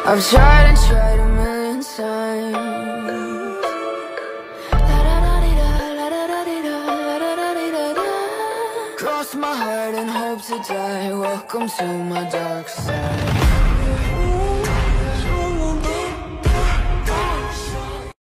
I've tried and tried a million times. Cross my heart and hope to die. Welcome to my dark side.